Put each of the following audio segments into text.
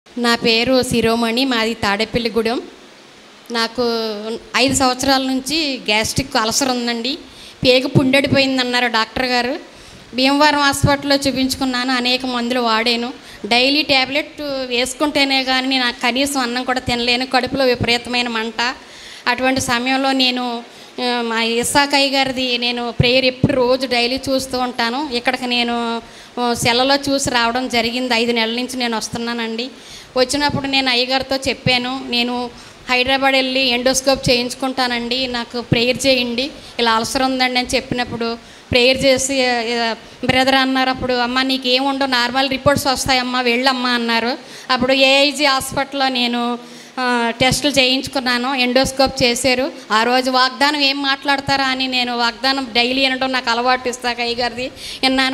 నా పేరు శిరోమణి, మాది తాడేపల్లిగూడెం. నాకు 5 సంవత్సరాల నుంచి గ్యాస్ట్రిక్ అల్సర్ ఉందండి. పేగు పుండెడిపోయిందన్నారు డాక్టర్ గారు. భీమవరం హాస్పిటల్లో చూపించుకున్నాను, అనేక మందులు వాడాను. డైలీ ట్యాబ్లెట్ వేసుకుంటేనే కానీ నాకు కనీసం అన్నం కూడా తినలేను, కడుపులో విపరీతమైన మంట. అటువంటి సమయంలో నేను మా ఇస్సాకయ్య గారిది నేను ప్రేయర్ ఎప్పుడు రోజు డైలీ చూస్తూ ఉంటాను. ఇక్కడికి నేను సెలలో చూసి రావడం జరిగింది. 5 నెలల నుంచి నేను వస్తున్నానండి. వచ్చినప్పుడు నేను అయ్యగారితో చెప్పాను, నేను హైదరాబాద్ వెళ్ళి ఎండోస్కోప్ చేయించుకుంటానండి, నాకు ప్రేయర్ చేయండి, ఇలా అల్సర్ ఉందండి అని చెప్పినప్పుడు ప్రేయర్ చేసి బ్రదర్ అన్నారు, అప్పుడు అమ్మ నీకేముండవు, నార్మల్ రిపోర్ట్స్ వస్తాయమ్మా, వెళ్ళమ్మా అన్నారు. అప్పుడు ఏఐజీ హాస్పిటల్లో నేను టెస్టులు చేయించుకున్నాను, ఎండోస్కోప్ చేశారు. ఆ రోజు వాగ్దానం ఏం మాట్లాడతారా అని నేను వాగ్దానం డైలీ వినడం నాకు అలవాటు. ఇస్సాకయ్య గారిది విన్నాను.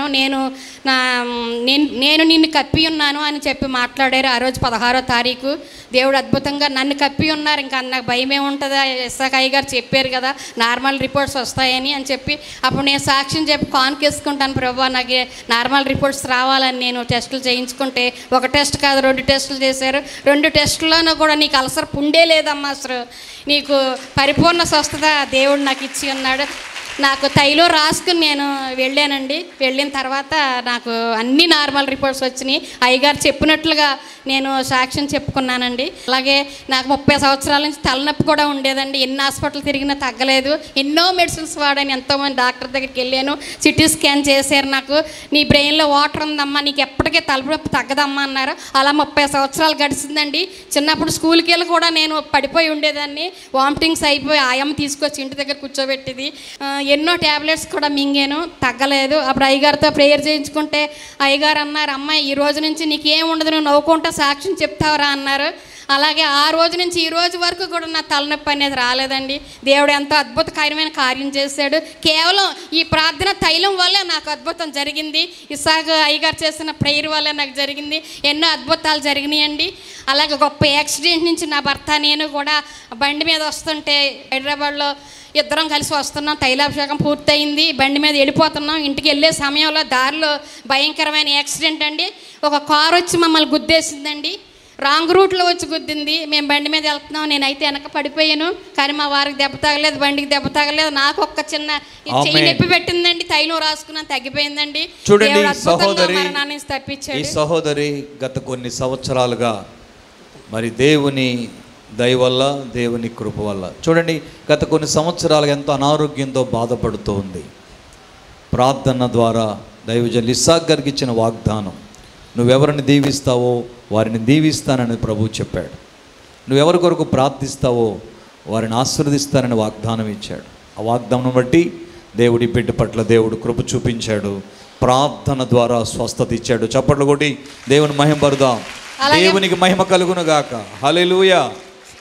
నేను నిన్ను కప్పి ఉన్నాను అని చెప్పి మాట్లాడారు. ఆ రోజు 16వ తారీఖు దేవుడు అద్భుతంగా నన్ను కప్పి ఉన్నారు. ఇంకా నాకు భయం ఏముంటుందా, ఇస్సాకయ్య గారు చెప్పారు కదా నార్మల్ రిపోర్ట్స్ వస్తాయని అని చెప్పి అప్పుడు నేను సాక్ష్యం చెప్పి కానుకేసుకుంటాను, ప్రభు నాకు నార్మల్ రిపోర్ట్స్ రావాలని నేను టెస్టులు చేయించుకుంటే 1 టెస్ట్ కాదు 2 టెస్టులు చేశారు. 2 టెస్టుల్లోనూ కూడా నీకు అల్సర్ పుండే లేదమ్మా, అసలు నీకు పరిపూర్ణ స్వస్థత దేవుడు నాకు ఇచ్చి ఉన్నాడు. నాకు తైలం రాసుకుని నేను వెళ్ళానండి. వెళ్ళిన తర్వాత నాకు అన్ని నార్మల్ రిపోర్ట్స్ వచ్చినాయి. అయ్యగారు చెప్పినట్లుగా నేను సాక్ష్యం చెప్పుకున్నానండి. అలాగే నాకు 30 సంవత్సరాల నుంచి తలనొప్పి కూడా ఉండేదండి. ఎన్ని హాస్పిటల్ తిరిగినా తగ్గలేదు. ఎన్నో మెడిసిన్స్ వాడాను, ఎంతోమంది డాక్టర్ దగ్గరికి వెళ్ళాను, సిటీ స్కాన్ చేశారు. నాకు నీ బ్రెయిన్లో వాటర్ ఉందమ్మా, నీకు ఎప్పటికీ తలనొప్పి తగ్గదమ్మా అన్నారు. అలా 30 సంవత్సరాలు గడిచిందండి. చిన్నప్పుడు స్కూల్కి వెళ్ళి కూడా నేను పడిపోయి ఉండేదాన్ని, వామిటింగ్స్ అయిపోయి ఆయమ్మ తీసుకొచ్చి ఇంటి దగ్గర కూర్చోబెట్టేది. ఎన్నో ట్యాబ్లెట్స్ కూడా మింగాను, తగ్గలేదు. అప్పుడు అయ్యగారితో ప్రేయర్ చేయించుకుంటే అయ్యగారు అన్నారు, అమ్మాయి ఈ రోజు నుంచి నీకేం ఉండదు, నువ్వు నవ్వుకుంటా సాక్ష్యం చెప్తావరా అన్నారు. అలాగే ఆ రోజు నుంచి ఈ రోజు వరకు కూడా నా తలనొప్పి అనేది రాలేదండి. దేవుడు ఎంతో అద్భుతకరమైన కార్యం చేశాడు. కేవలం ఈ ప్రార్థన తైలం వల్లే నాకు అద్భుతం జరిగింది. ఇస్సాక్ అయ్యగారు చేసిన ప్రేయర్ వల్లే నాకు జరిగింది. ఎన్నో అద్భుతాలు జరిగినాయండి. అలాగే గొప్ప యాక్సిడెంట్ నుంచి నా భర్త నేను కూడా బండి మీద వస్తుంటే హైదరాబాద్లో ఇద్దరం కలిసి వస్తున్నాం, తైలాభిషేకం పూర్తయింది, బండి మీద వెళ్ళిపోతున్నాం. ఇంటికి వెళ్ళే సమయంలో దారిలో భయంకరమైన యాక్సిడెంట్ అండి. ఒక కారు వచ్చి మమ్మల్ని గుద్దేసిందండి, రాంగ్ రూట్లో వచ్చి గుద్దింది. మేము బండి మీద వెళ్తున్నాం, నేనైతే వెనక పడిపోయాను. కానీ మా వారికి దెబ్బ తగలేదు, బండికి దెబ్బ తగలేదు. నాకు ఒక్క చిన్న చెయ్యి నొప్పి పెట్టిందండి, తైలం రాసుకున్నాను, తగ్గిపోయిందండి. చూడండి సహోదరి, తప్పించాడు. ఈ సహోదరి గత కొన్ని సంవత్సరాలుగా మరి దేవుని దయ వల్ల, దేవుని కృప వల్ల చూడండి గత కొన్ని సంవత్సరాలుగా ఎంతో అనారోగ్యంతో బాధపడుతూ ఉంది. ప్రార్థన ద్వారా దైవజనులు ఇస్సాక్ గారికి ఇచ్చిన వాగ్దానం, నువ్వెవరిని దీవిస్తావో వారిని దీవిస్తానని ప్రభువు చెప్పాడు. నువ్వెవరి కొరకు ప్రార్థిస్తావో వారిని ఆశీర్వదిస్తానని వాగ్దానం ఇచ్చాడు. ఆ వాగ్దానం బట్టి దేవుడి బిడ్డ పట్ల దేవుడు కృప చూపించాడు. ప్రార్థన ద్వారా స్వస్థత ఇచ్చాడు. చప్పట్లు కొట్టి దేవుని మహిమ పరుదాం. దేవునికి మహిమ కలుగును గాక. హల్లెలూయా.